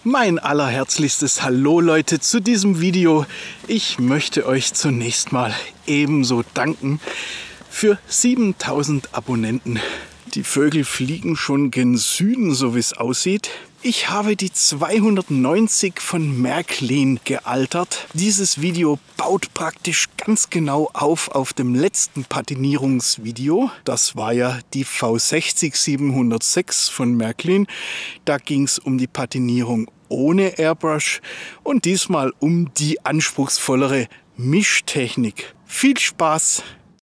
Mein allerherzlichstes Hallo Leute zu diesem Video. Ich möchte euch zunächst mal ebenso danken für 7000 Abonnenten. Die Vögel fliegen schon gen Süden, so wie es aussieht. Ich habe die 290 von Märklin gealtert. Dieses Video baut praktisch ganz genau auf dem letzten Patinierungsvideo. Das war ja die V60 706 von Märklin. Da ging es um die Patinierung ohne Airbrush und diesmal um die anspruchsvollere Mischtechnik. Viel Spaß!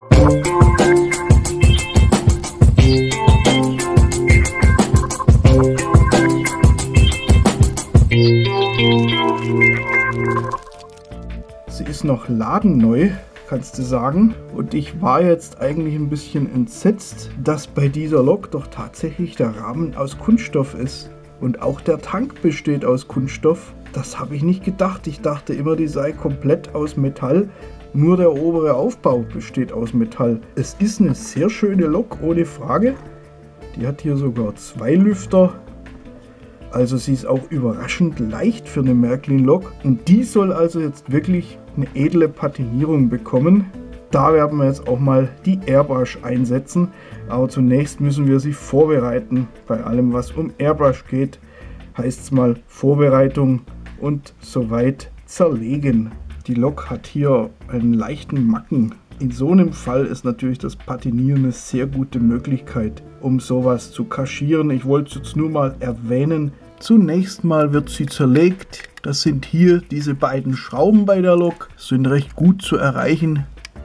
Sie ist noch ladenneu, kannst du sagen. Und ich war jetzt eigentlich ein bisschen entsetzt, dass bei dieser Lok doch tatsächlich der Rahmen aus Kunststoff ist. Und auch der Tank besteht aus Kunststoff. Das habe ich nicht gedacht. Ich dachte immer, die sei komplett aus Metall. Nur der obere Aufbau besteht aus Metall. Es ist eine sehr schöne Lok, ohne Frage. Die hat hier sogar 2 Lüfter. Also sie ist auch überraschend leicht für eine Märklin-Lok. Und die soll also jetzt wirklich eine edle Patinierung bekommen. Da werden wir jetzt auch mal die Airbrush einsetzen. Aber zunächst müssen wir sie vorbereiten. Bei allem, was um Airbrush geht, heißt es mal Vorbereitung und soweit zerlegen. Die Lok hat hier einen leichten Macken. In so einem Fall ist natürlich das Patinieren eine sehr gute Möglichkeit, um sowas zu kaschieren. Ich wollte es jetzt nur mal erwähnen. Zunächst mal wird sie zerlegt. Das sind hier diese beiden Schrauben bei der Lok. Sind recht gut zu erreichen.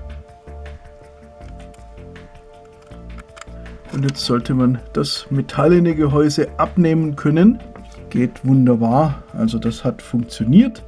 Und jetzt sollte man das metallene Gehäuse abnehmen können. Geht wunderbar. Also das hat funktioniert.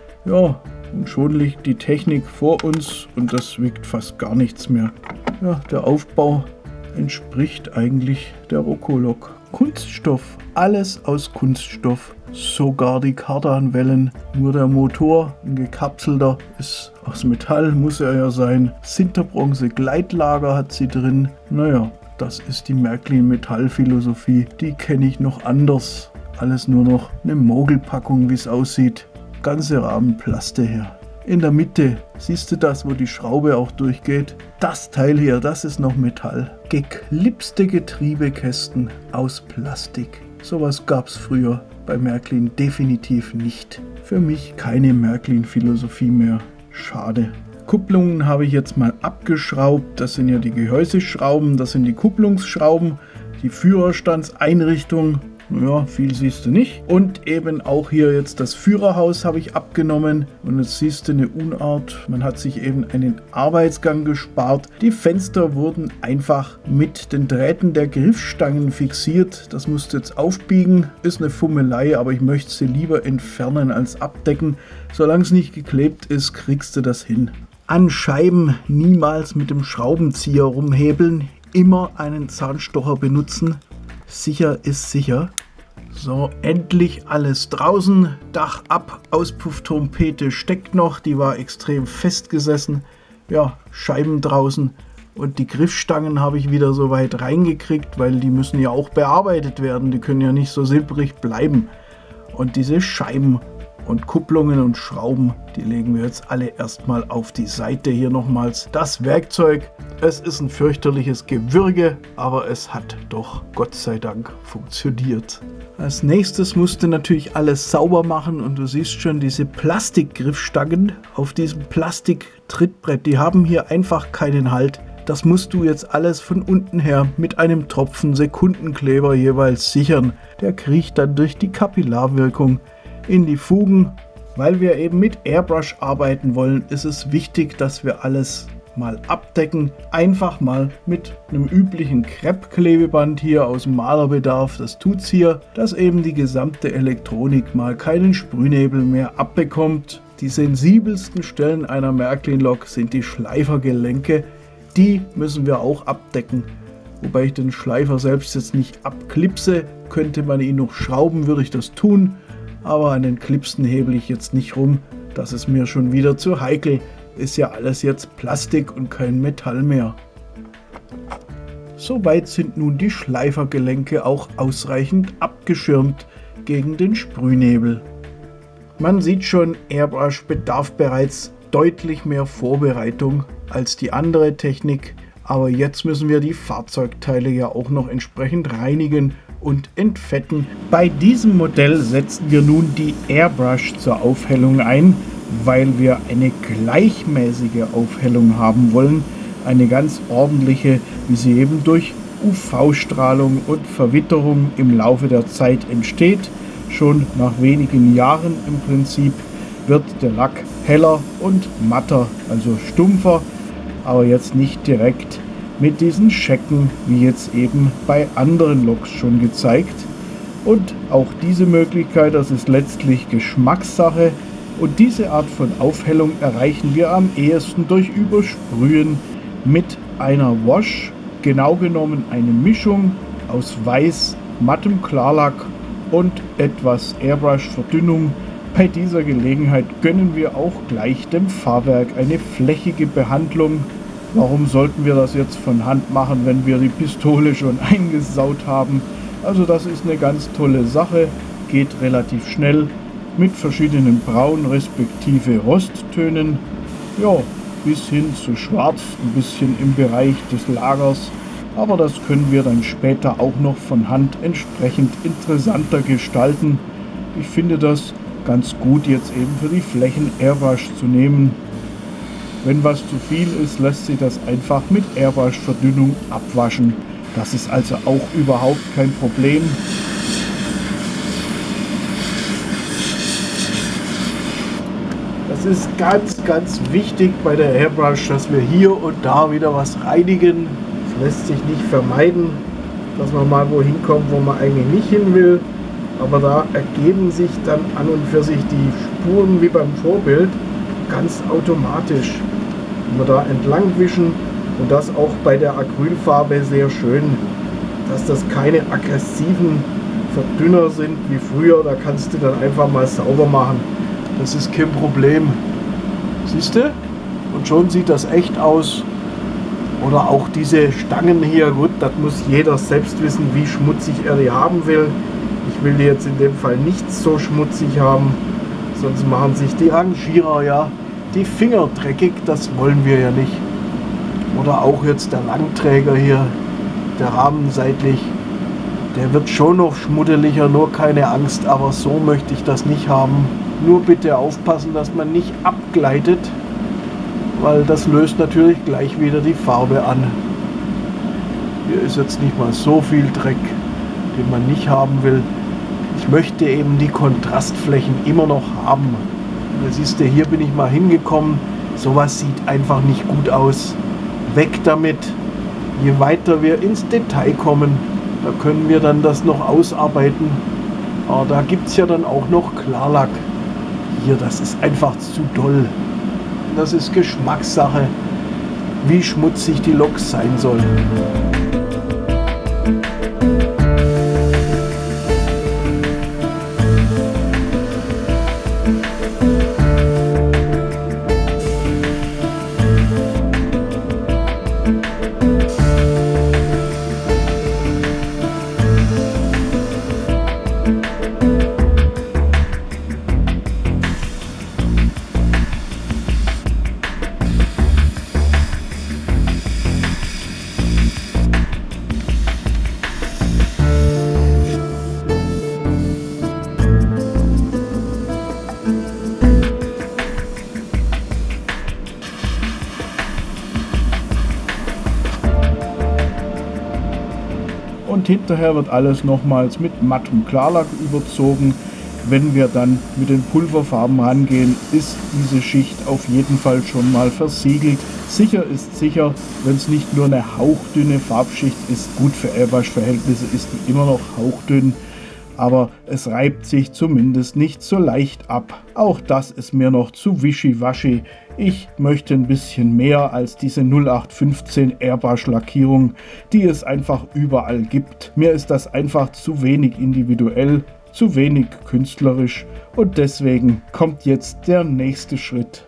Ja, und schon liegt die Technik vor uns und das wiegt fast gar nichts mehr. Ja, der Aufbau entspricht eigentlich der Rocco-Lok. Kunststoff, alles aus Kunststoff, sogar die Kardanwellen. Nur der Motor, ein gekapselter, ist aus Metall, muss er ja sein. Sinterbronze Gleitlager hat sie drin. Naja, das ist die Märklin Metallphilosophie. Die kenne ich noch anders. Alles nur noch eine Mogelpackung, wie es aussieht. Ganze Rahmen Plaste her. In der Mitte, siehst du das, wo die Schraube auch durchgeht? Das Teil hier, das ist noch Metall. Geklipste Getriebekästen aus Plastik. Sowas gab es früher bei Märklin definitiv nicht. Für mich keine Märklin-Philosophie mehr. Schade. Kupplungen habe ich jetzt mal abgeschraubt. Das sind ja die Gehäuseschrauben, das sind die Kupplungsschrauben, die Führerstandseinrichtung. Ja, viel siehst du nicht. Und eben auch hier jetzt das Führerhaus habe ich abgenommen. Und jetzt siehst du eine Unart. Man hat sich eben einen Arbeitsgang gespart. Die Fenster wurden einfach mit den Drähten der Griffstangen fixiert. Das musst du jetzt aufbiegen. Ist eine Fummelei, aber ich möchte sie lieber entfernen als abdecken. Solange es nicht geklebt ist, kriegst du das hin. An Scheiben niemals mit dem Schraubenzieher rumhebeln. Immer einen Zahnstocher benutzen. Sicher ist sicher. So, endlich alles draußen. Dach ab, Auspufftrompete steckt noch. Die war extrem festgesessen. Ja, Scheiben draußen. Und die Griffstangen habe ich wieder so weit reingekriegt, weil die müssen ja auch bearbeitet werden. Die können ja nicht so silbrig bleiben. Und diese Scheiben und Kupplungen und Schrauben, die legen wir jetzt alle erstmal auf die Seite. Hier nochmals das Werkzeug. Es ist ein fürchterliches Gewürge, aber es hat doch Gott sei Dank funktioniert. Als nächstes musst du natürlich alles sauber machen und du siehst schon diese Plastikgriffstangen auf diesem Plastik-Trittbrett. Die haben hier einfach keinen Halt. Das musst du jetzt alles von unten her mit einem Tropfen Sekundenkleber jeweils sichern. Der kriecht dann durch die Kapillarwirkung in die Fugen. Weil wir eben mit Airbrush arbeiten wollen, ist es wichtig, dass wir alles mal abdecken. Einfach mal mit einem üblichen Kreppklebeband hier aus dem Malerbedarf. Das tut's hier, dass eben die gesamte Elektronik mal keinen Sprühnebel mehr abbekommt. Die sensibelsten Stellen einer Märklin-Lok sind die Schleifergelenke. Die müssen wir auch abdecken. Wobei ich den Schleifer selbst jetzt nicht abklipse. Könnte man ihn noch schrauben, würde ich das tun. Aber an den Klipsen hebel ich jetzt nicht rum. Das ist mir schon wieder zu heikel. Ist ja alles jetzt Plastik und kein Metall mehr. Soweit sind nun die Schleifergelenke auch ausreichend abgeschirmt. gegen den Sprühnebel. Man sieht schon, Airbrush bedarf bereits deutlich mehr Vorbereitung als die andere Technik, aber jetzt müssen wir die Fahrzeugteile ja auch noch entsprechend reinigen und entfetten. Bei diesem Modell setzen wir nun die Airbrush zur Aufhellung ein, weil wir eine gleichmäßige Aufhellung haben wollen, eine ganz ordentliche, wie sie eben durch UV-Strahlung und Verwitterung im Laufe der Zeit entsteht. Schon nach wenigen Jahren im Prinzip wird der Lack heller und matter, also stumpfer, aber jetzt nicht direkt mit diesen Schecken, wie jetzt eben bei anderen Loks schon gezeigt. Und auch diese Möglichkeit, das ist letztlich Geschmackssache, und diese Art von Aufhellung erreichen wir am ehesten durch Übersprühen mit einer Wash, genau genommen eine Mischung aus Weiß, mattem Klarlack und etwas Airbrush-Verdünnung. Bei dieser Gelegenheit gönnen wir auch gleich dem Fahrwerk eine flächige Behandlung. Warum sollten wir das jetzt von Hand machen, wenn wir die Pistole schon eingesaut haben? Also das ist eine ganz tolle Sache, geht relativ schnell mit verschiedenen Braun- respektive Rosttönen, ja, bis hin zu Schwarz, ein bisschen im Bereich des Lagers. Aber das können wir dann später auch noch von Hand entsprechend interessanter gestalten. Ich finde das ganz gut jetzt eben für die Flächen Airbrush zu nehmen. Wenn was zu viel ist, lässt sich das einfach mit Airbrush-Verdünnung abwaschen. Das ist also auch überhaupt kein Problem. Es ist ganz wichtig bei der Airbrush, dass wir hier und da wieder was reinigen. Es lässt sich nicht vermeiden, dass man mal wohin kommt, wo man eigentlich nicht hin will. Aber da ergeben sich dann an und für sich die Spuren wie beim Vorbild ganz automatisch. Wenn wir da entlang wischen, und das auch bei der Acrylfarbe sehr schön, dass das keine aggressiven Verdünner sind wie früher. Da kannst du dann einfach mal sauber machen. Das ist kein Problem. Siehst du? Und schon sieht das echt aus. Oder auch diese Stangen hier, gut, das muss jeder selbst wissen, wie schmutzig er die haben will. Ich will die jetzt in dem Fall nicht so schmutzig haben, sonst machen sich die Rangierer ja die Finger dreckig, das wollen wir ja nicht. Oder auch jetzt der Langträger hier, der Rahmen seitlich, der wird schon noch schmuddeliger, nur keine Angst, aber so möchte ich das nicht haben. Nur bitte aufpassen, dass man nicht abgleitet, weil das löst natürlich gleich wieder die Farbe an. Hier ist jetzt nicht mal so viel Dreck, den man nicht haben will. Ich möchte eben die Kontrastflächen immer noch haben. Da siehst du, hier bin ich mal hingekommen. Sowas sieht einfach nicht gut aus. Weg damit. Je weiter wir ins Detail kommen, da können wir dann das noch ausarbeiten. Aber da gibt es ja dann auch noch Klarlack. Hier, das ist einfach zu doll. Das ist Geschmackssache, wie schmutzig die Lok sein soll. Und hinterher wird alles nochmals mit mattem Klarlack überzogen. Wenn wir dann mit den Pulverfarben rangehen, ist diese Schicht auf jeden Fall schon mal versiegelt. Sicher ist sicher, wenn es nicht nur eine hauchdünne Farbschicht ist. Gut, für Airbrush-Verhältnisse ist die immer noch hauchdünn, aber es reibt sich zumindest nicht so leicht ab. Auch das ist mir noch zu wischiwaschi. Ich möchte ein bisschen mehr als diese 0815 Airbrush-Lackierung, die es einfach überall gibt. Mir ist das einfach zu wenig individuell, zu wenig künstlerisch, und deswegen kommt jetzt der nächste Schritt.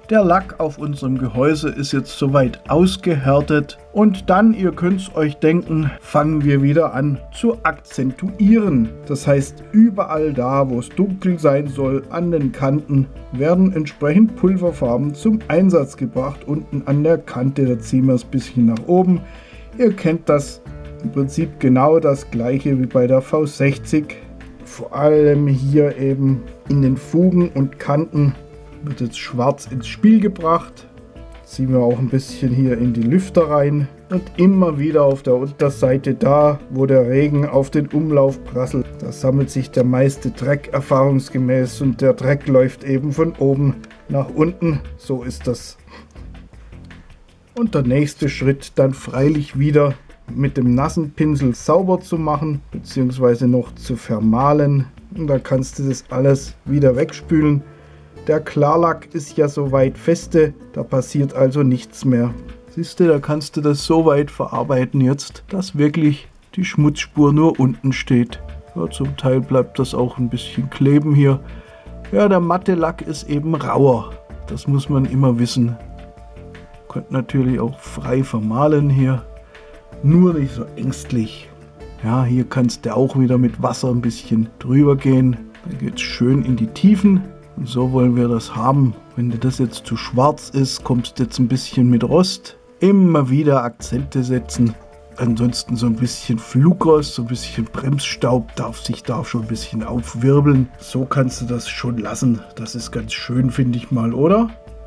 Der Lack auf unserem Gehäuse ist jetzt soweit ausgehärtet und dann, ihr könnt es euch denken, fangen wir wieder an zu akzentuieren. Das heißt, überall da, wo es dunkel sein soll, an den Kanten, werden entsprechend Pulverfarben zum Einsatz gebracht. Unten an der Kante, da ziehen wir es ein bisschen nach oben. Ihr kennt das im Prinzip genau das gleiche wie bei der V60. Vor allem hier eben in den Fugen und Kanten wird jetzt schwarz ins Spiel gebracht. Ziehen wir auch ein bisschen hier in die Lüfter rein und immer wieder auf der Unterseite da, wo der Regen auf den Umlauf prasselt. Da sammelt sich der meiste Dreck erfahrungsgemäß und der Dreck läuft eben von oben nach unten. So ist das. Und der nächste Schritt dann freilich wieder mit dem nassen Pinsel sauber zu machen, beziehungsweise noch zu vermahlen. Und da kannst du das alles wieder wegspülen. Der Klarlack ist ja soweit feste, da passiert also nichts mehr. Siehst du, da kannst du das so weit verarbeiten jetzt, dass wirklich die Schmutzspur nur unten steht. Ja, zum Teil bleibt das auch ein bisschen kleben hier. Ja, der matte Lack ist eben rauer. Das muss man immer wissen. Könnt natürlich auch frei vermahlen hier. Nur nicht so ängstlich. Ja, hier kannst du auch wieder mit Wasser ein bisschen drüber gehen. Dann geht es schön in die Tiefen. Und so wollen wir das haben. Wenn dir das jetzt zu schwarz ist, kommst du jetzt ein bisschen mit Rost. Immer wieder Akzente setzen. Ansonsten so ein bisschen Flugrost, so ein bisschen Bremsstaub darf sich da schon ein bisschen aufwirbeln. So kannst du das schon lassen. Das ist ganz schön, finde ich mal, oder?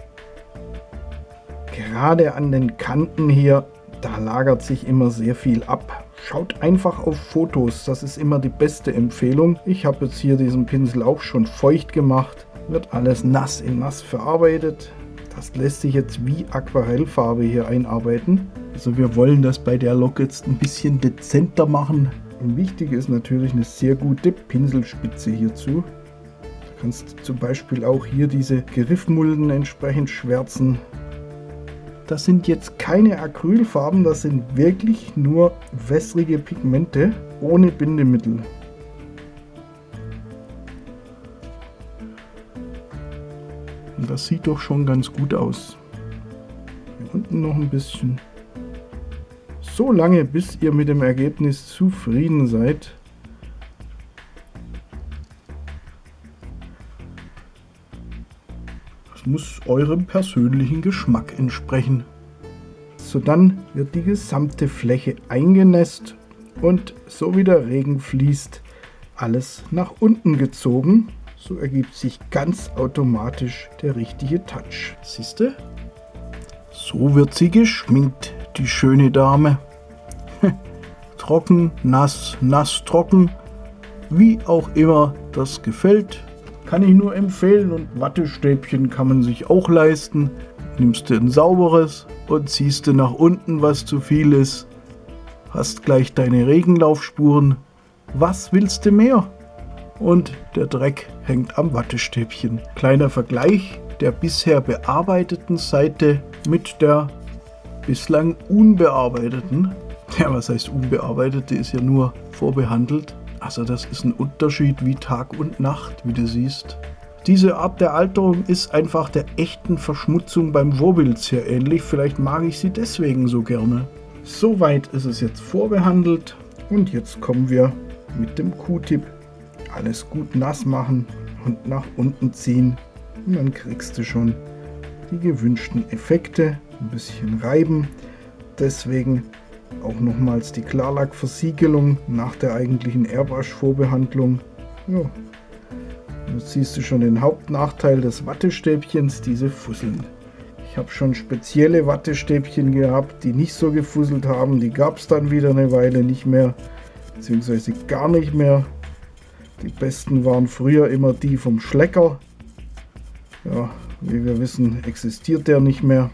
Gerade an den Kanten hier, da lagert sich immer sehr viel ab. Schaut einfach auf Fotos, das ist immer die beste Empfehlung. Ich habe jetzt hier diesen Pinsel auch schon feucht gemacht. Wird alles nass in nass verarbeitet. Das lässt sich jetzt wie Aquarellfarbe hier einarbeiten. Also wir wollen das bei der Lok jetzt ein bisschen dezenter machen. Und wichtig ist natürlich eine sehr gute Pinselspitze hierzu. Du kannst zum Beispiel auch hier diese Griffmulden entsprechend schwärzen. Das sind jetzt keine Acrylfarben, das sind wirklich nur wässrige Pigmente ohne Bindemittel. Und das sieht doch schon ganz gut aus. Hier unten noch ein bisschen. So lange, bis ihr mit dem Ergebnis zufrieden seid. Das muss eurem persönlichen Geschmack entsprechen. So, dann wird die gesamte Fläche eingenässt und so wie der Regen fließt, alles nach unten gezogen. So ergibt sich ganz automatisch der richtige Touch. Siehst du? So wird sie geschminkt, die schöne Dame. Trocken, nass, nass, trocken. Wie auch immer das gefällt. Kann ich nur empfehlen, und Wattestäbchen kann man sich auch leisten. Nimmst du ein sauberes und ziehst du nach unten, was zu viel ist. Hast gleich deine Regenlaufspuren. Was willst du mehr? Und der Dreck hängt am Wattestäbchen. Kleiner Vergleich der bisher bearbeiteten Seite mit der bislang unbearbeiteten. Ja, was heißt unbearbeitete? Ist ja nur vorbehandelt. Also das ist ein Unterschied wie Tag und Nacht, wie du siehst. Diese Art der Alterung ist einfach der echten Verschmutzung beim Vorbild sehr ähnlich. Vielleicht mag ich sie deswegen so gerne. Soweit ist es jetzt vorbehandelt. Und jetzt kommen wir mit dem Q-Tip. Alles gut nass machen und nach unten ziehen. Und dann kriegst du schon die gewünschten Effekte. Ein bisschen reiben. Deswegen auch nochmals die Klarlackversiegelung nach der eigentlichen Airbrush-Vorbehandlung. Ja. Jetzt siehst du schon den Hauptnachteil des Wattestäbchens, diese Fusseln. Ich habe schon spezielle Wattestäbchen gehabt, die nicht so gefusselt haben. Die gab es dann wieder eine Weile nicht mehr, beziehungsweise gar nicht mehr. Die besten waren früher immer die vom Schlecker. Ja, wie wir wissen, existiert der nicht mehr.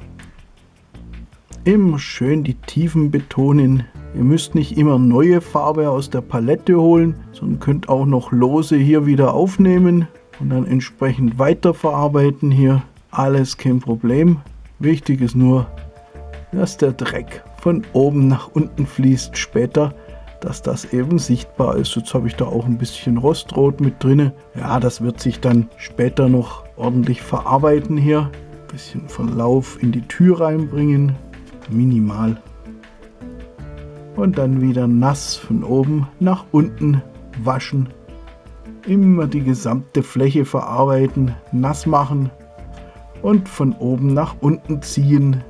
Immer schön die Tiefen betonen. Ihr müsst nicht immer neue Farbe aus der Palette holen, sondern könnt auch noch lose hier wieder aufnehmen und dann entsprechend weiterverarbeiten hier. Alles kein Problem. Wichtig ist nur, dass der Dreck von oben nach unten fließt später, dass das eben sichtbar ist. Jetzt habe ich da auch ein bisschen Rostrot mit drin. Ja, das wird sich dann später noch ordentlich verarbeiten hier. Bisschen Verlauf in die Tür reinbringen, minimal. Und dann wieder nass von oben nach unten waschen. Immer die gesamte Fläche verarbeiten, nass machen und von oben nach unten ziehen.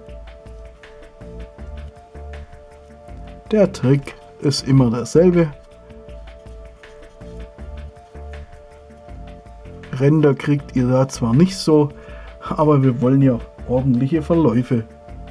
Der Trick ist immer derselbe. Ränder kriegt ihr da zwar nicht so, aber wir wollen ja ordentliche Verläufe.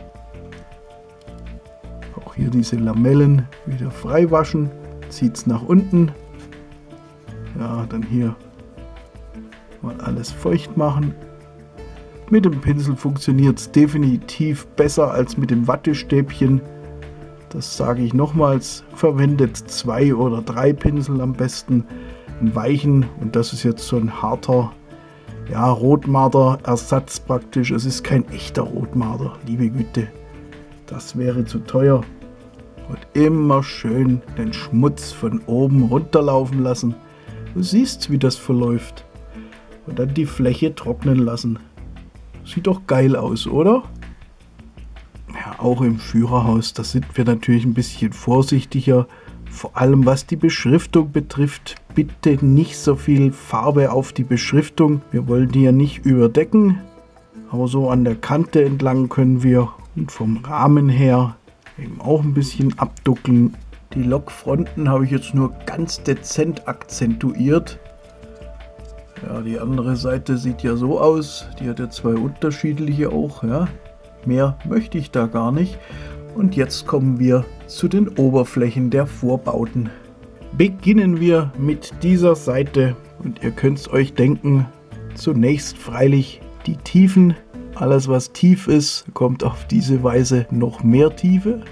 Auch hier diese Lamellen wieder frei waschen, zieht es nach unten. Ja, dann hier mal alles feucht machen. Mit dem Pinsel funktioniert es definitiv besser als mit dem Wattestäbchen. Das sage ich nochmals, verwendet 2 oder 3 Pinsel am besten, einen weichen, und das ist jetzt so ein harter, ja, Rotmarder-Ersatz praktisch. Es ist kein echter Rotmarder, liebe Güte, das wäre zu teuer. Und immer schön den Schmutz von oben runterlaufen lassen. Du siehst, wie das verläuft. Und dann die Fläche trocknen lassen. Sieht doch geil aus, oder? Ja, auch im Führerhaus, da sind wir natürlich ein bisschen vorsichtiger. Vor allem was die Beschriftung betrifft. Bitte nicht so viel Farbe auf die Beschriftung. Wir wollen die ja nicht überdecken. Aber so an der Kante entlang können wir, und vom Rahmen her eben auch ein bisschen abduckeln. Die Lokfronten habe ich jetzt nur ganz dezent akzentuiert. Ja, die andere Seite sieht ja so aus. Die hat ja 2 unterschiedliche auch. Ja. Mehr möchte ich da gar nicht. Und jetzt kommen wir zu den Oberflächen der Vorbauten. Beginnen wir mit dieser Seite. Und ihr könnt es euch denken, zunächst freilich die Tiefen. Alles was tief ist, kommt auf diese Weise noch mehr Tiefe.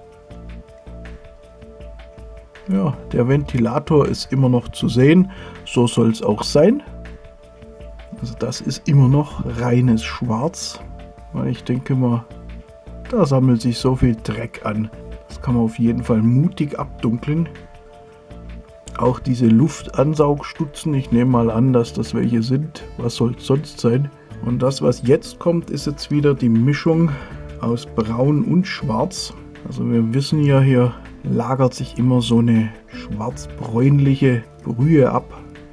Ja, der Ventilator ist immer noch zu sehen, so soll es auch sein. Also das ist immer noch reines Schwarz, weil ich denke mal, da sammelt sich so viel Dreck an. Das kann man auf jeden Fall mutig abdunkeln. Auch diese Luftansaugstutzen, ich nehme mal an, dass das welche sind. Was soll es sonst sein? Und das, was jetzt kommt, ist jetzt wieder die Mischung aus Braun und Schwarz. Also wir wissen ja, hier lagert sich immer so eine schwarz-bräunliche Brühe ab.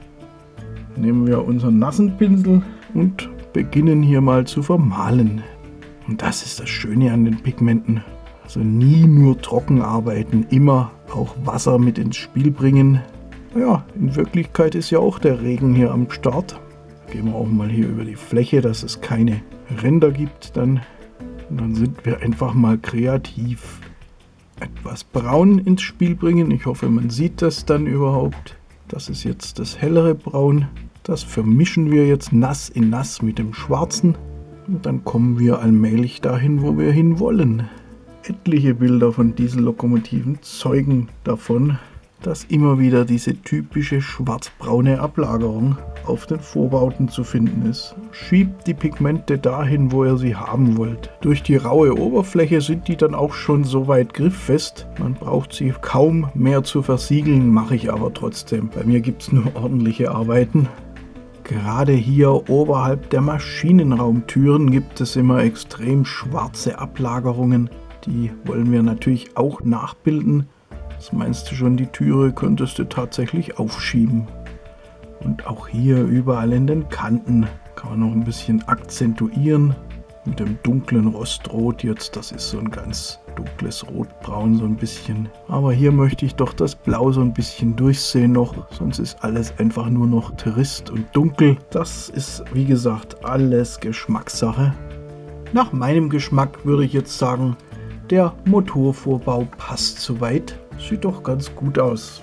Nehmen wir unseren nassen Pinsel und beginnen hier mal zu vermalen. Und das ist das Schöne an den Pigmenten. Also nie nur trocken arbeiten, immer auch Wasser mit ins Spiel bringen. Ja, in Wirklichkeit ist ja auch der Regen hier am Start. Gehen wir auch mal hier über die Fläche, dass es keine Ränder gibt. Und dann sind wir einfach mal kreativ. Etwas Braun ins Spiel bringen. Ich hoffe, man sieht das dann überhaupt. Das ist jetzt das hellere Braun. Das vermischen wir jetzt nass in nass mit dem Schwarzen. Und dann kommen wir allmählich dahin, wo wir hin wollen. Etliche Bilder von Diesellokomotiven zeugen davon, dass immer wieder diese typische schwarzbraune Ablagerung auf den Vorbauten zu finden ist. Schiebt die Pigmente dahin, wo ihr sie haben wollt. Durch die raue Oberfläche sind die dann auch schon so weit grifffest. Man braucht sie kaum mehr zu versiegeln, mache ich aber trotzdem. Bei mir gibt es nur ordentliche Arbeiten. Gerade hier oberhalb der Maschinenraumtüren gibt es immer extrem schwarze Ablagerungen. Die wollen wir natürlich auch nachbilden. Was meinst du schon, die Türe könntest du tatsächlich aufschieben. Und auch hier überall in den Kanten kann man noch ein bisschen akzentuieren. Mit dem dunklen Rostrot jetzt, das ist so ein ganz dunkles Rotbraun so ein bisschen. Aber hier möchte ich doch das Blau so ein bisschen durchsehen noch, sonst ist alles einfach nur noch trist und dunkel. Das ist, wie gesagt, alles Geschmackssache. Nach meinem Geschmack würde ich jetzt sagen, der Motorvorbau passt soweit. Sieht doch ganz gut aus.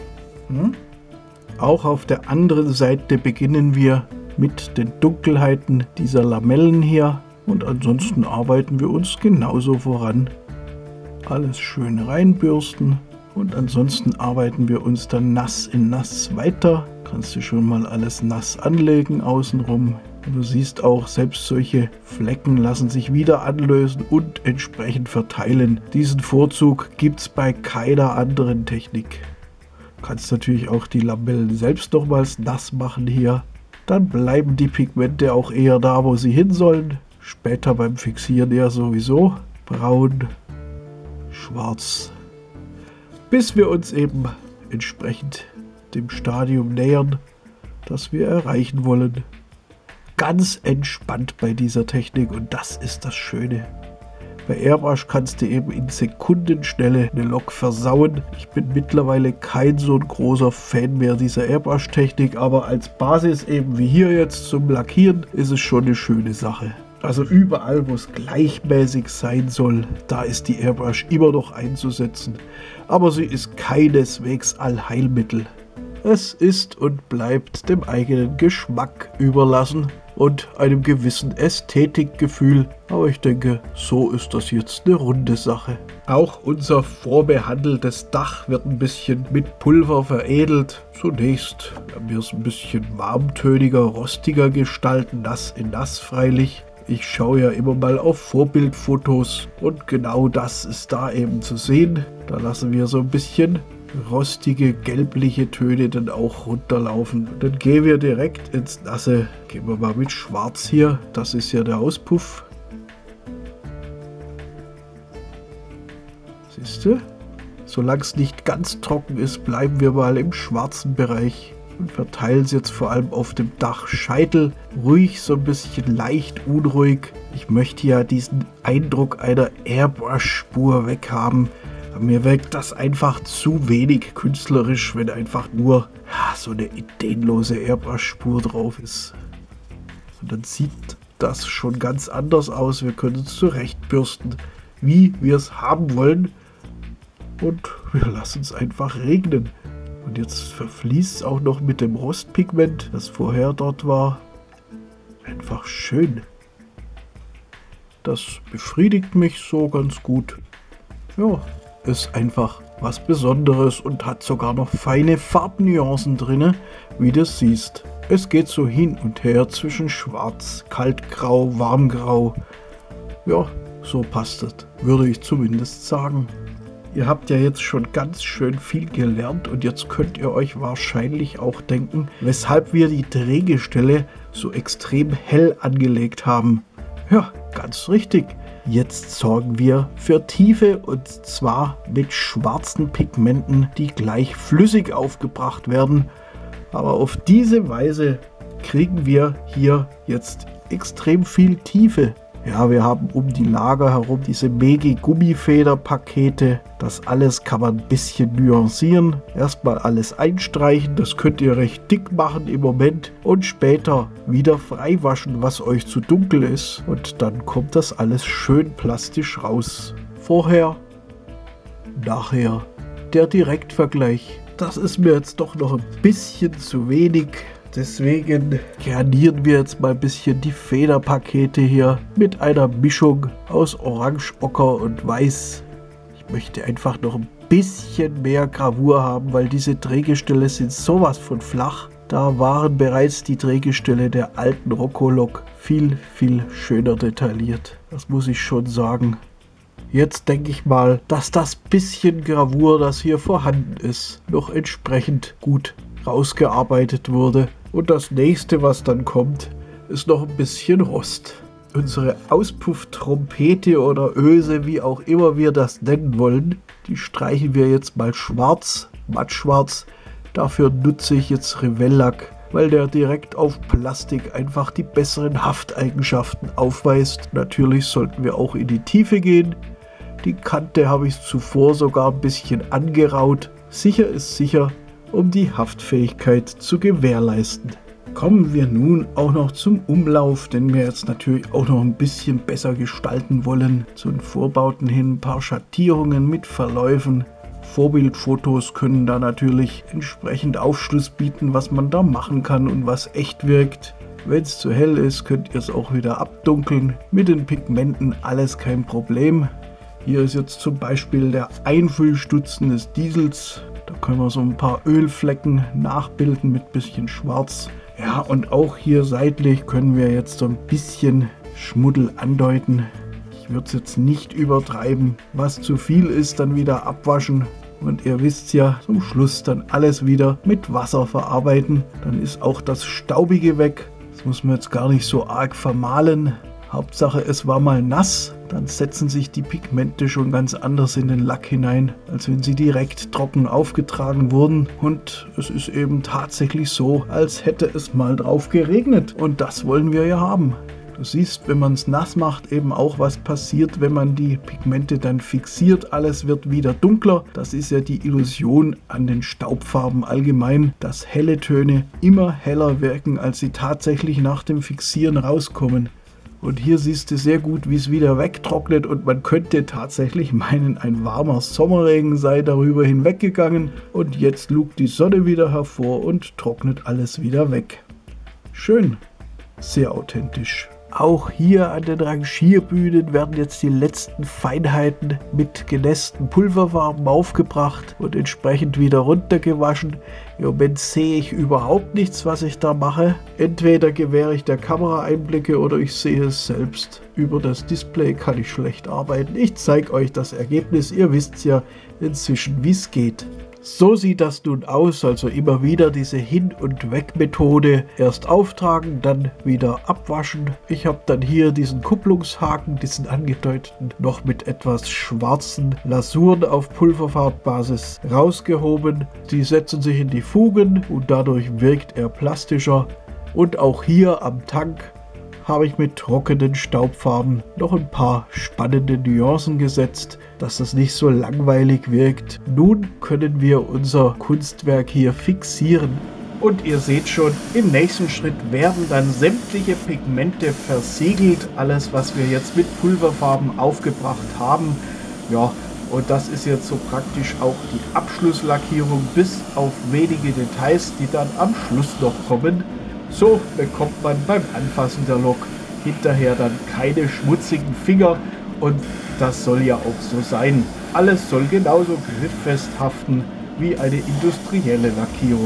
Auch auf der anderen Seite beginnen wir mit den Dunkelheiten dieser Lamellen hier. Und ansonsten arbeiten wir uns genauso voran. Alles schön reinbürsten. Und ansonsten arbeiten wir uns dann nass in nass weiter. Kannst du schon mal alles nass anlegen außenrum. Und du siehst auch, selbst solche Flecken lassen sich wieder anlösen und entsprechend verteilen. Diesen Vorzug gibt es bei keiner anderen Technik. Du kannst natürlich auch die Lamellen selbst nochmals nass machen hier. Dann bleiben die Pigmente auch eher da, wo sie hin sollen. Später beim Fixieren ja sowieso. Braun, schwarz. Bis wir uns eben entsprechend dem Stadium nähern, das wir erreichen wollen. Ganz entspannt bei dieser Technik und das ist das Schöne. Bei Airbrush kannst du eben in Sekundenschnelle eine Lok versauen. Ich bin mittlerweile kein so ein großer Fan mehr dieser Airbrush-Technik, aber als Basis eben wie hier jetzt zum Lackieren ist es schon eine schöne Sache. Also überall, wo es gleichmäßig sein soll, da ist die Airbrush immer noch einzusetzen. Aber sie ist keineswegs Allheilmittel. Es ist und bleibt dem eigenen Geschmack überlassen und einem gewissen Ästhetikgefühl. Aber ich denke, so ist das jetzt eine runde Sache. Auch unser vorbehandeltes Dach wird ein bisschen mit Pulver veredelt. Zunächst werden wir es ein bisschen warmtöniger, rostiger gestalten, nass in nass freilich. Ich schaue ja immer mal auf Vorbildfotos und genau das ist da eben zu sehen. Da lassen wir so ein bisschen rostige, gelbliche Töne dann auch runterlaufen. Dann gehen wir direkt ins Nasse. Gehen wir mal mit Schwarz hier. Das ist ja der Auspuff. Siehst du? Solange es nicht ganz trocken ist, bleiben wir mal im schwarzen Bereich und verteilen es jetzt vor allem auf dem Dachscheitel. Ruhig, so ein bisschen leicht unruhig. Ich möchte ja diesen Eindruck einer Airbrush-Spur weghaben. Mir wirkt das einfach zu wenig künstlerisch, wenn einfach nur so eine ideenlose Airbrush-Spur drauf ist. Und dann sieht das schon ganz anders aus. Wir können es zurechtbürsten, wie wir es haben wollen. Und wir lassen es einfach regnen. Und jetzt verfließt es auch noch mit dem Rostpigment, das vorher dort war. Einfach schön. Das befriedigt mich so ganz gut. Ja. Ist einfach was Besonderes und hat sogar noch feine Farbnuancen drin, wie du siehst. Es geht so hin und her zwischen schwarz, kaltgrau, warmgrau. Ja, so passt es, würde ich zumindest sagen. Ihr habt ja jetzt schon ganz schön viel gelernt und jetzt könnt ihr euch wahrscheinlich auch denken, weshalb wir die Drehgestelle so extrem hell angelegt haben. Ja, ganz richtig. Jetzt sorgen wir für Tiefe und zwar mit schwarzen Pigmenten, die gleich flüssig aufgebracht werden. Aber auf diese Weise kriegen wir hier jetzt extrem viel Tiefe. Ja, wir haben um die Lager herum diese Megi-Gummifeder-Pakete. Das alles kann man ein bisschen nuancieren. Erstmal alles einstreichen, das könnt ihr recht dick machen im Moment. Und später wieder freiwaschen, was euch zu dunkel ist. Und dann kommt das alles schön plastisch raus. Vorher, nachher, der Direktvergleich. Das ist mir jetzt doch noch ein bisschen zu wenig. Deswegen garnieren wir jetzt mal ein bisschen die Federpakete hier mit einer Mischung aus Orange, Ocker und Weiß. Ich möchte einfach noch ein bisschen mehr Gravur haben, weil diese Drehgestelle sind sowas von flach. Da waren bereits die Drehgestelle der alten Rocco-Lok viel, viel schöner detailliert. Das muss ich schon sagen. Jetzt denke ich mal, dass das bisschen Gravur, das hier vorhanden ist, noch entsprechend gut rausgearbeitet wurde. Und das nächste, was dann kommt, ist noch ein bisschen Rost. Unsere Auspufftrompete oder Öse, wie auch immer wir das nennen wollen, die streichen wir jetzt mal schwarz, mattschwarz. Dafür nutze ich jetzt Revell-Lack, weil der direkt auf Plastik einfach die besseren Hafteigenschaften aufweist. Natürlich sollten wir auch in die Tiefe gehen. Die Kante habe ich zuvor sogar ein bisschen angeraut. Sicher ist sicher, um die Haftfähigkeit zu gewährleisten. Kommen wir nun auch noch zum Umlauf, den wir jetzt natürlich auch noch ein bisschen besser gestalten wollen. Zu den Vorbauten hin ein paar Schattierungen mit Verläufen. Vorbildfotos können da natürlich entsprechend Aufschluss bieten, was man da machen kann und was echt wirkt. Wenn es zu hell ist, könnt ihr es auch wieder abdunkeln. Mit den Pigmenten alles kein Problem. Hier ist jetzt zum Beispiel der Einfüllstutzen des Diesels. Da können wir so ein paar Ölflecken nachbilden mit bisschen Schwarz. Ja, und auch hier seitlich können wir jetzt so ein bisschen Schmuddel andeuten. Ich würde es jetzt nicht übertreiben. Was zu viel ist, dann wieder abwaschen. Und ihr wisst ja, zum Schluss dann alles wieder mit Wasser verarbeiten. Dann ist auch das Staubige weg. Das muss man jetzt gar nicht so arg vermahlen. Hauptsache es war mal nass, dann setzen sich die Pigmente schon ganz anders in den Lack hinein, als wenn sie direkt trocken aufgetragen wurden. Und es ist eben tatsächlich so, als hätte es mal drauf geregnet. Und das wollen wir ja haben. Du siehst, wenn man es nass macht, eben auch, was passiert, wenn man die Pigmente dann fixiert. Alles wird wieder dunkler. Das ist ja die Illusion an den Staubfarben allgemein, dass helle Töne immer heller wirken, als sie tatsächlich nach dem Fixieren rauskommen. Und hier siehst du sehr gut, wie es wieder wegtrocknet und man könnte tatsächlich meinen, ein warmer Sommerregen sei darüber hinweggegangen und jetzt lugt die Sonne wieder hervor und trocknet alles wieder weg. Schön, sehr authentisch. Auch hier an den Rangierbühnen werden jetzt die letzten Feinheiten mit genässten Pulverfarben aufgebracht und entsprechend wieder runtergewaschen. Im Moment sehe ich überhaupt nichts, was ich da mache. Entweder gewähre ich der Kamera Einblicke oder ich sehe es selbst. Über das Display kann ich schlecht arbeiten. Ich zeige euch das Ergebnis. Ihr wisst ja inzwischen, wie es geht. So sieht das nun aus, also immer wieder diese Hin- und Weg-Methode. Erst auftragen, dann wieder abwaschen. Ich habe dann hier diesen Kupplungshaken, diesen angedeuteten, noch mit etwas schwarzen Lasuren auf Pulverfarbbasis rausgehoben. Die setzen sich in die Fugen und dadurch wirkt er plastischer. Und auch hier am Tank habe ich mit trockenen Staubfarben noch ein paar spannende Nuancen gesetzt, dass das nicht so langweilig wirkt. Nun können wir unser Kunstwerk hier fixieren. Und ihr seht schon, im nächsten Schritt werden dann sämtliche Pigmente versiegelt. Alles, was wir jetzt mit Pulverfarben aufgebracht haben. Ja, und das ist jetzt so praktisch auch die Abschlusslackierung, bis auf wenige Details, die dann am Schluss noch kommen. So bekommt man beim Anfassen der Lok hinterher dann keine schmutzigen Finger und das soll ja auch so sein. Alles soll genauso grifffest haften wie eine industrielle Lackierung.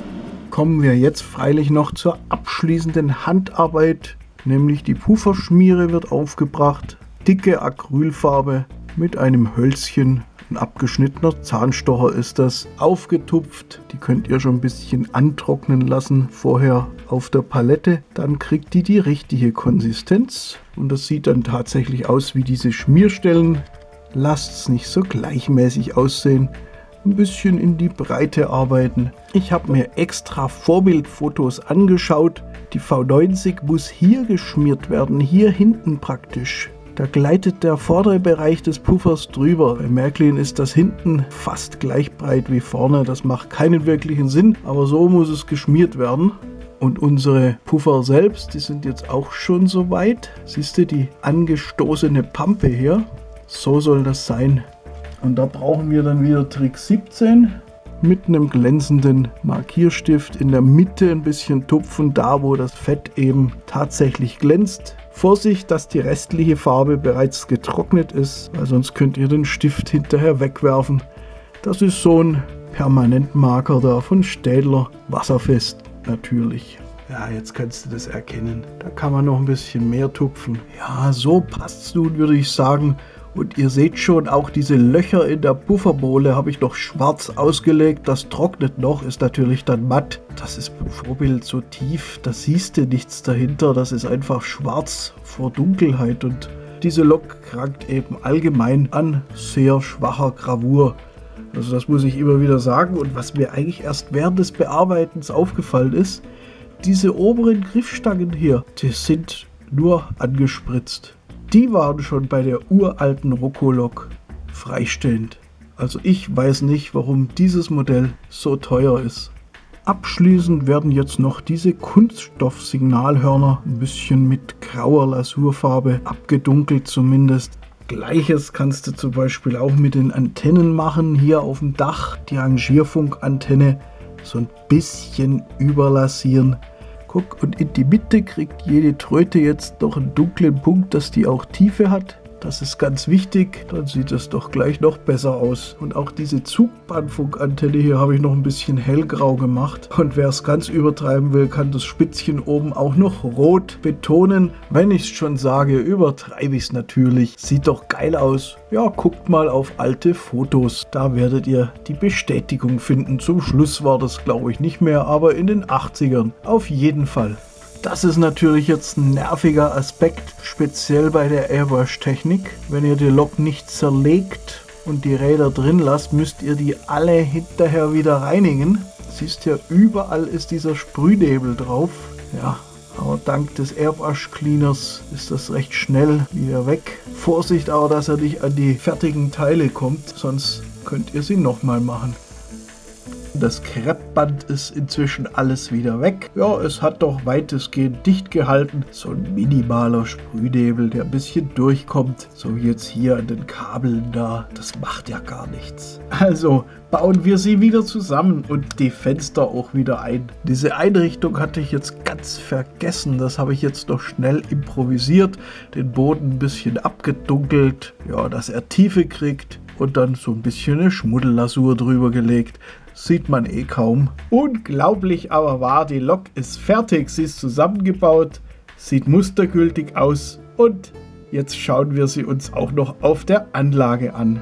Kommen wir jetzt freilich noch zur abschließenden Handarbeit, nämlich die Pufferschmiere wird aufgebracht, dicke Acrylfarbe mit einem Hölzchen. Ein abgeschnittener Zahnstocher ist das, aufgetupft. Die könnt ihr schon ein bisschen antrocknen lassen, vorher auf der Palette. Dann kriegt die richtige Konsistenz und das sieht dann tatsächlich aus wie diese Schmierstellen. Lasst es nicht so gleichmäßig aussehen, ein bisschen in die Breite arbeiten. Ich habe mir extra Vorbildfotos angeschaut. Die V90 muss hier geschmiert werden, hier hinten praktisch. Da gleitet der vordere Bereich des Puffers drüber. Bei Märklin ist das hinten fast gleich breit wie vorne. Das macht keinen wirklichen Sinn, aber so muss es geschmiert werden. Und unsere Puffer selbst, die sind jetzt auch schon so weit. Siehst du die angestoßene Pampe hier? So soll das sein. Und da brauchen wir dann wieder Trick 17. Mit einem glänzenden Markierstift in der Mitte ein bisschen tupfen, da wo das Fett eben tatsächlich glänzt. Vorsicht, dass die restliche Farbe bereits getrocknet ist, weil sonst könnt ihr den Stift hinterher wegwerfen. Das ist so ein Permanentmarker da von Staedtler, wasserfest natürlich. Ja, jetzt kannst du das erkennen. Da kann man noch ein bisschen mehr tupfen. Ja, so passt's nun, würde ich sagen. Und ihr seht schon, auch diese Löcher in der Pufferbohle habe ich noch schwarz ausgelegt. Das trocknet noch, ist natürlich dann matt. Das ist beim Vorbild so tief, da siehst du nichts dahinter. Das ist einfach schwarz vor Dunkelheit. Und diese Lok krankt eben allgemein an sehr schwacher Gravur. Also das muss ich immer wieder sagen. Und was mir eigentlich erst während des Bearbeitens aufgefallen ist, diese oberen Griffstangen hier, die sind nur angespritzt. Die waren schon bei der uralten Rocco-Lok freistellend. Also ich weiß nicht, warum dieses Modell so teuer ist. Abschließend werden jetzt noch diese Kunststoff-Signalhörner ein bisschen mit grauer Lasurfarbe abgedunkelt zumindest. Gleiches kannst du zum Beispiel auch mit den Antennen machen. Hier auf dem Dach die Rangierfunkantenne so ein bisschen überlasieren. Guck, und in die Mitte kriegt jede Tröte jetzt noch einen dunklen Punkt, dass die auch Tiefe hat. Das ist ganz wichtig, dann sieht es doch gleich noch besser aus. Und auch diese Zugbahnfunkantenne hier habe ich noch ein bisschen hellgrau gemacht. Und wer es ganz übertreiben will, kann das Spitzchen oben auch noch rot betonen. Wenn ich es schon sage, übertreibe ich es natürlich. Sieht doch geil aus. Ja, guckt mal auf alte Fotos. Da werdet ihr die Bestätigung finden. Zum Schluss war das, glaube ich, nicht mehr, aber in den 80ern auf jeden Fall. Das ist natürlich jetzt ein nerviger Aspekt, speziell bei der Airbrush-Technik. Wenn ihr die Lok nicht zerlegt und die Räder drin lasst, müsst ihr die alle hinterher wieder reinigen. Siehst ja, überall ist dieser Sprühnebel drauf. Ja, aber dank des Airbrush Cleaners ist das recht schnell wieder weg. Vorsicht aber, dass er nicht an die fertigen Teile kommt, sonst könnt ihr sie nochmal machen. Das Kreppband ist inzwischen alles wieder weg. Ja, es hat doch weitestgehend dicht gehalten. So ein minimaler Sprühnebel, der ein bisschen durchkommt. So wie jetzt hier an den Kabeln da. Das macht ja gar nichts. Also bauen wir sie wieder zusammen und die Fenster auch wieder ein. Diese Einrichtung hatte ich jetzt ganz vergessen. Das habe ich jetzt noch schnell improvisiert. Den Boden ein bisschen abgedunkelt. Ja, dass er Tiefe kriegt. Und dann so ein bisschen eine Schmuddellasur drüber gelegt. Sieht man eh kaum. Unglaublich aber wahr, die Lok ist fertig. Sie ist zusammengebaut, sieht mustergültig aus und jetzt schauen wir sie uns auch noch auf der Anlage an.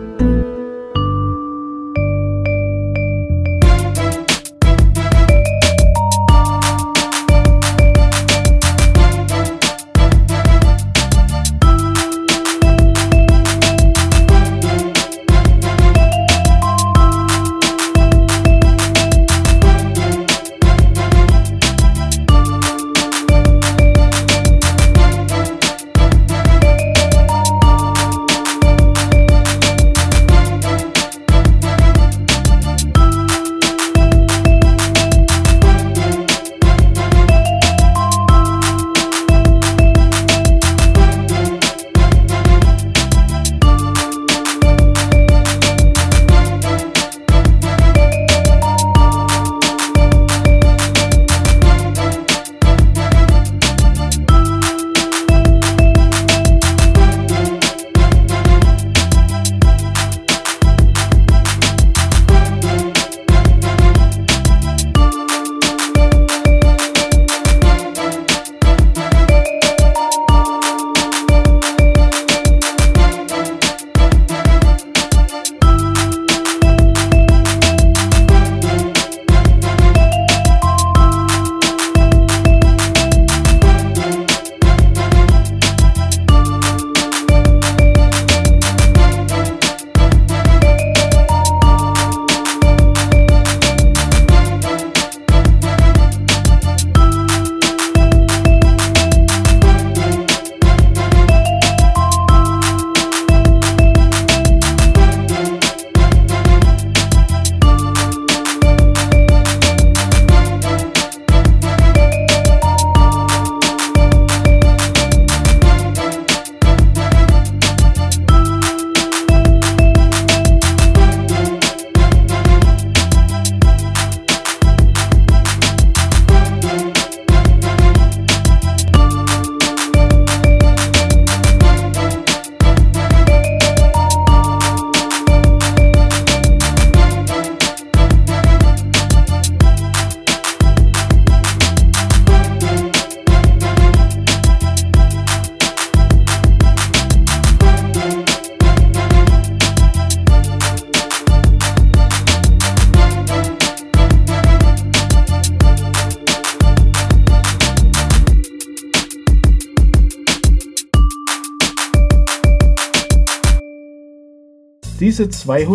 Diese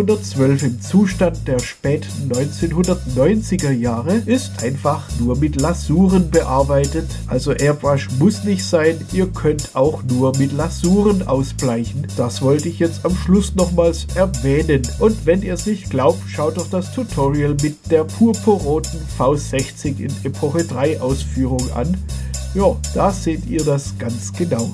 212 im Zustand der späten 1990er Jahre ist einfach nur mit Lasuren bearbeitet. Also Airbrush muss nicht sein, ihr könnt auch nur mit Lasuren ausbleichen. Das wollte ich jetzt am Schluss nochmals erwähnen. Und wenn ihr es nicht glaubt, schaut doch das Tutorial mit der purpurroten V60 in Epoche 3 Ausführung an. Ja, da seht ihr das ganz genau.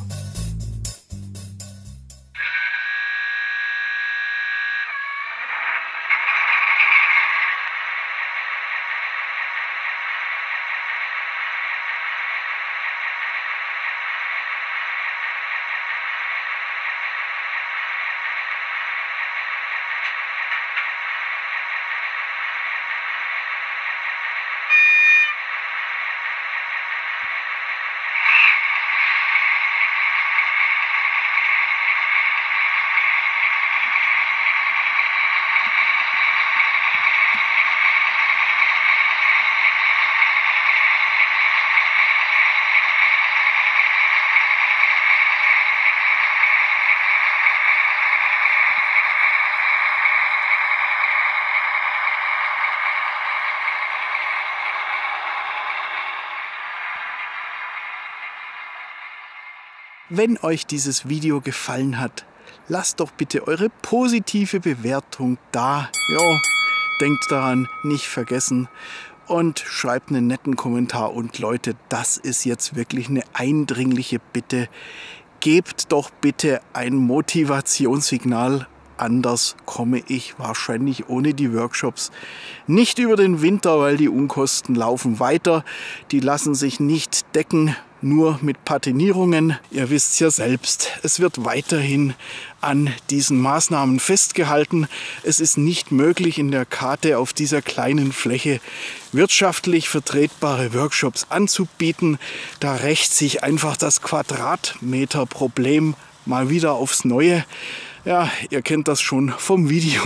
Wenn euch dieses Video gefallen hat, lasst doch bitte eure positive Bewertung da. Ja, denkt daran, nicht vergessen. Und schreibt einen netten Kommentar. Und Leute, das ist jetzt wirklich eine eindringliche Bitte. Gebt doch bitte ein Motivationssignal. Anders komme ich wahrscheinlich ohne die Workshops nicht über den Winter, weil die Unkosten laufen weiter. Die lassen sich nicht decken, nur mit Patinierungen. Ihr wisst ja selbst, es wird weiterhin an diesen Maßnahmen festgehalten. Es ist nicht möglich, in der Kate auf dieser kleinen Fläche wirtschaftlich vertretbare Workshops anzubieten. Da rächt sich einfach das Quadratmeterproblem mal wieder aufs Neue. Ja, ihr kennt das schon vom Video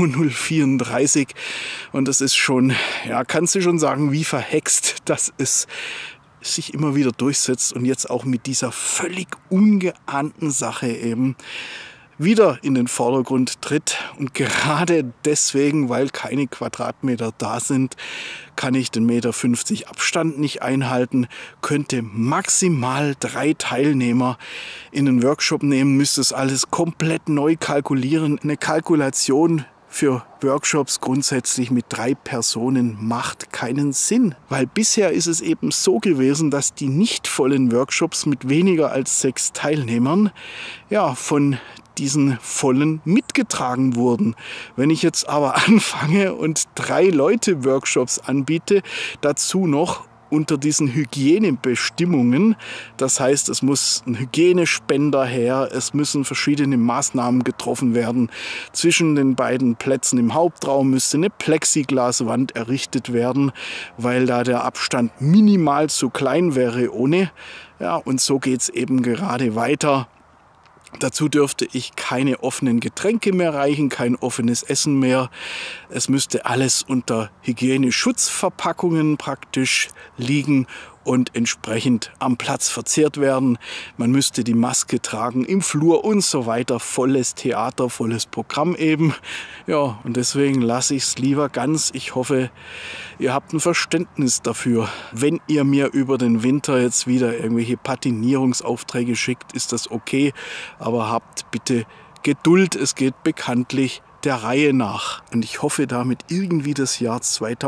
034 und es ist schon, ja, kannst du schon sagen, wie verhext, dass es sich immer wieder durchsetzt und jetzt auch mit dieser völlig ungeahnten Sache eben wieder in den Vordergrund tritt. Und gerade deswegen, weil keine Quadratmeter da sind, kann ich den 1,50 Meter Abstand nicht einhalten, könnte maximal 3 Teilnehmer in den Workshop nehmen, müsste es alles komplett neu kalkulieren. Eine Kalkulation für Workshops grundsätzlich mit 3 Personen macht keinen Sinn, weil bisher ist es eben so gewesen, dass die nicht vollen Workshops mit weniger als 6 Teilnehmern ja von diesen vollen mitgetragen wurden. Wenn ich jetzt aber anfange und 3 Leute Workshops anbiete, dazu noch unter diesen Hygienebestimmungen, das heißt, es muss ein Hygienespender her, es müssen verschiedene Maßnahmen getroffen werden. Zwischen den beiden Plätzen im Hauptraum müsste eine Plexiglaswand errichtet werden, weil da der Abstand minimal zu klein wäre ohne. Ja, und so geht es eben gerade weiter. Dazu dürfte ich keine offenen Getränke mehr reichen, kein offenes Essen mehr. Es müsste alles unter Hygieneschutzverpackungen praktisch liegen und entsprechend am Platz verzehrt werden. Man müsste die Maske tragen im Flur und so weiter. Volles Theater, volles Programm eben. Ja, und deswegen lasse ich es lieber ganz. Ich hoffe, ihr habt ein Verständnis dafür. Wenn ihr mir über den Winter jetzt wieder irgendwelche Patinierungsaufträge schickt, ist das okay. Aber habt bitte Geduld. Es geht bekanntlich der Reihe nach. Und ich hoffe damit irgendwie das Jahr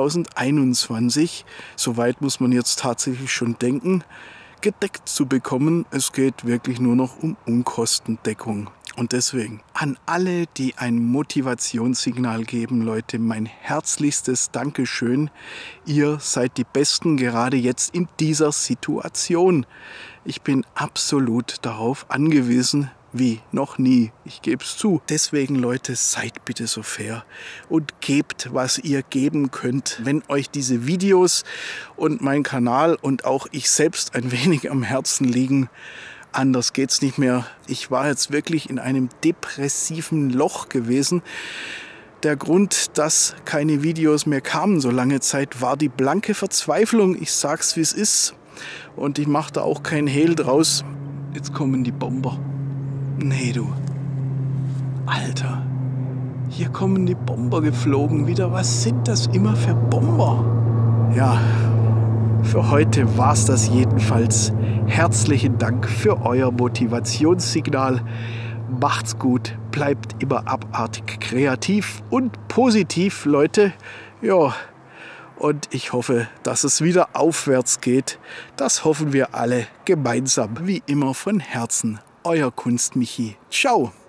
2021, soweit muss man jetzt tatsächlich schon denken, gedeckt zu bekommen. Es geht wirklich nur noch um Unkostendeckung. Und deswegen an alle, die ein Motivationssignal geben, Leute, mein herzlichstes Dankeschön. Ihr seid die Besten, gerade jetzt in dieser Situation. Ich bin absolut darauf angewiesen, wie noch nie. Ich gebe es zu. Deswegen, Leute, seid bitte so fair und gebt, was ihr geben könnt. Wenn euch diese Videos und mein Kanal und auch ich selbst ein wenig am Herzen liegen, anders geht's nicht mehr. Ich war jetzt wirklich in einem depressiven Loch gewesen. Der Grund, dass keine Videos mehr kamen so lange Zeit, war die blanke Verzweiflung. Ich sag's, wie es ist. Und ich mache da auch kein Hehl draus. Jetzt kommen die Bomber. Nee, du. Alter. Hier kommen die Bomber geflogen wieder. Was sind das immer für Bomber? Ja, für heute war's das jedenfalls. Herzlichen Dank für euer Motivationssignal. Macht's gut, bleibt immer abartig kreativ und positiv, Leute. Ja, und ich hoffe, dass es wieder aufwärts geht. Das hoffen wir alle gemeinsam. Wie immer von Herzen. Euer Kunstmichi. Ciao.